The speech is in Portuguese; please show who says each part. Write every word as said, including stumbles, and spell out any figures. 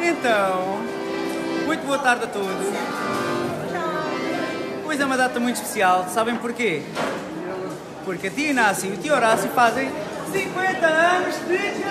Speaker 1: Então, muito boa tarde a todos. Hoje é uma data muito especial, sabem porquê? Porque a tia Inácio e o tio Horácio fazem cinquenta anos de